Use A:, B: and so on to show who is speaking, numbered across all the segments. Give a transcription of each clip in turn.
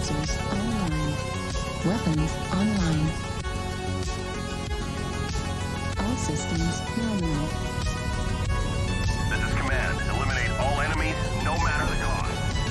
A: Sensors online. Weapons online. All systems nominal.
B: This is Command. Eliminate all enemies, no matter the cost.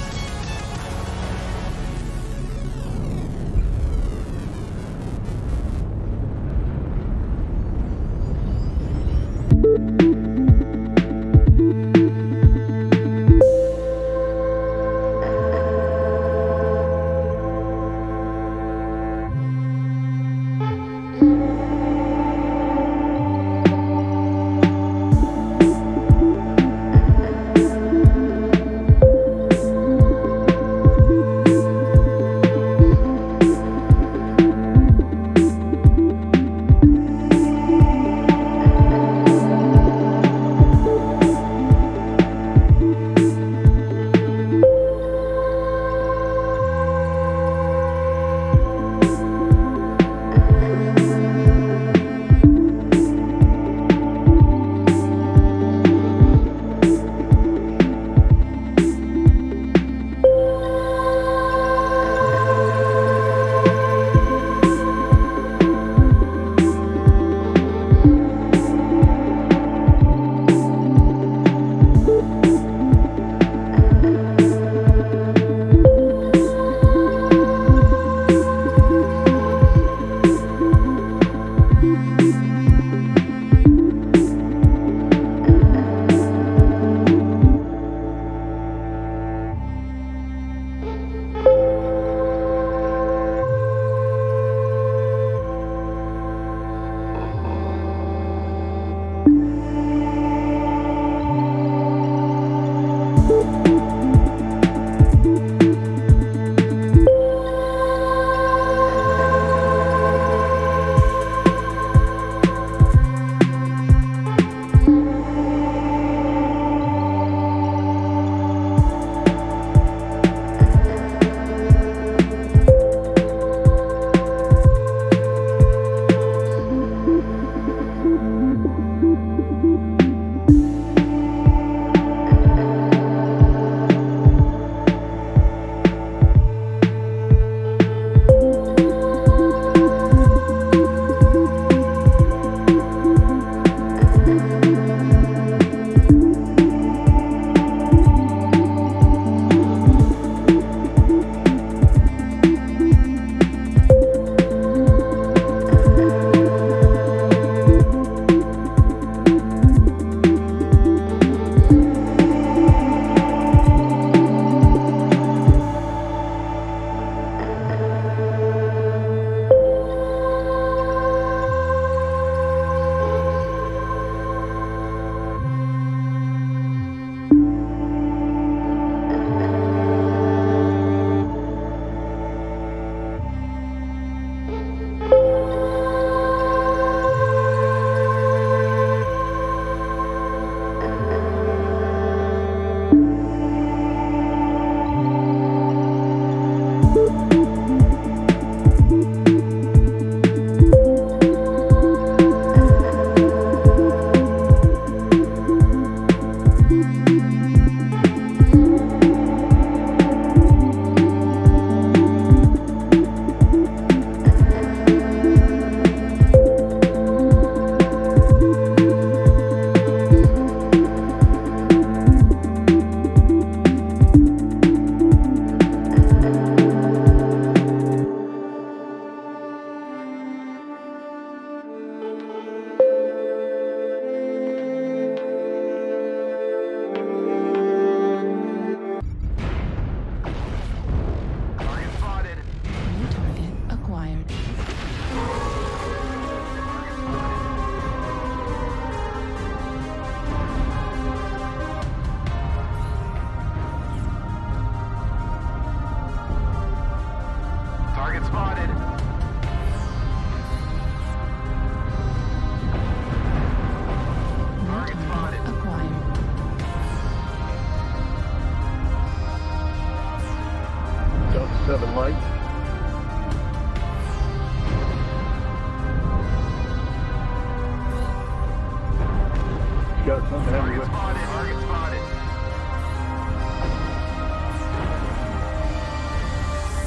C: got something heavy
B: Target
C: with.
B: spotted. Target spotted.
A: New target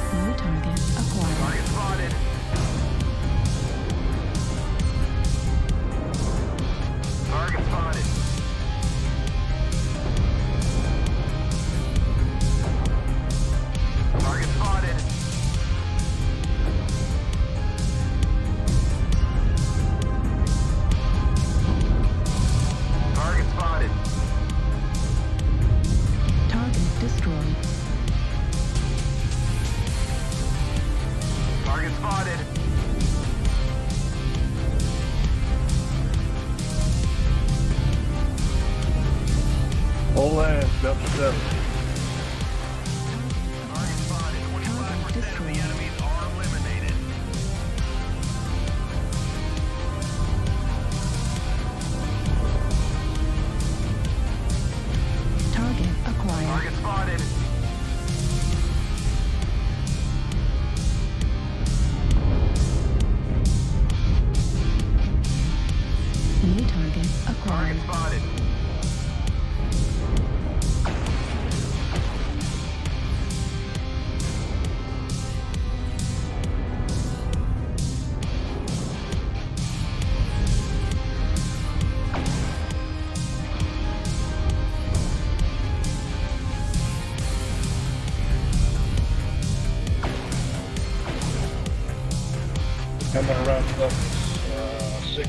A: target acquired.
B: Target spotted. Target spotted. Target spotted. Target spotted.
A: Target destroyed.
B: Target spotted.
C: Whole land, Delta 7.
B: Target spotted. 25% of the enemies are eliminated.
A: Target acquired.
B: Target spotted.
A: New target acquired.
B: Target spotted.
C: Coming around level 6.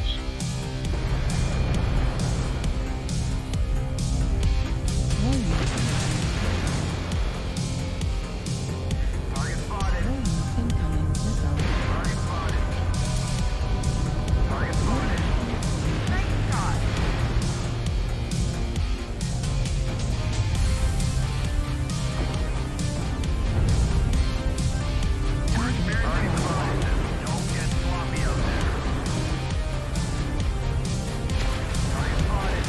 A: Warning.
B: Target spotted.
A: Warning. Incoming missile.
B: Target spotted. Target spotted. Nice shot.
A: Target
B: Target
A: acquired.
B: spotted. Don't get sloppy out there. Target spotted.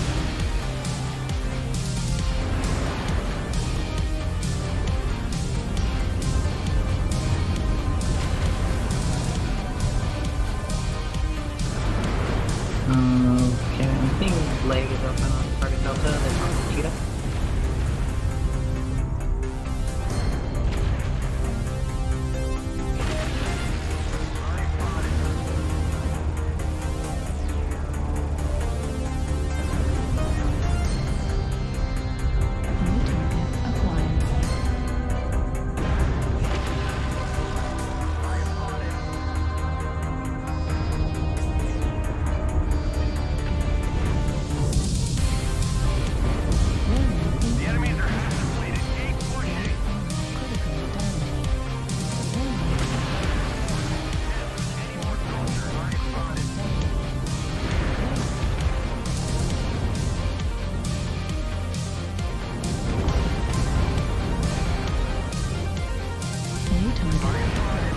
D: Okay, I think leg is open on target Delta, that's on the Cheetah.
B: Target spotted.
A: New target acquired.
B: Target spotted.
A: Warning.
B: The
A: Incoming.
B: enemies are half depleted. Keep pushing.
A: Critical damage. Warning.
B: Any more soldiers? Target spotted.
A: New target.
B: Target spotted.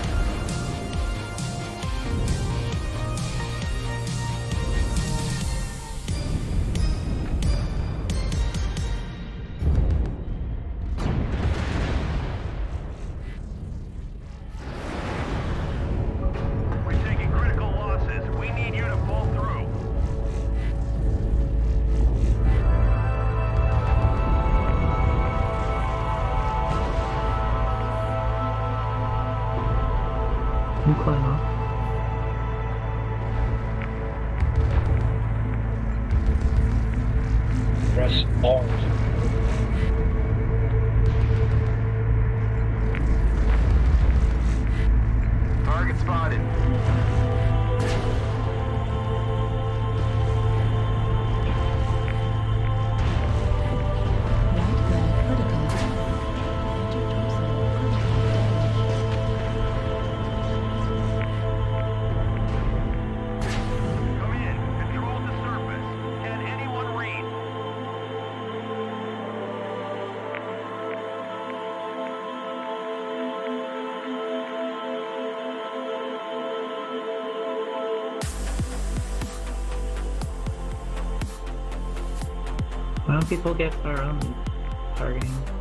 B: We're taking critical losses. We need you to pull through.
D: I'm calling off.
C: Press Alt.
B: Target spotted.
A: Right leg critical. Interdorsal critical damage.
B: Come in. Control the surface. Can anyone read?
D: Why don't people get our own targeting?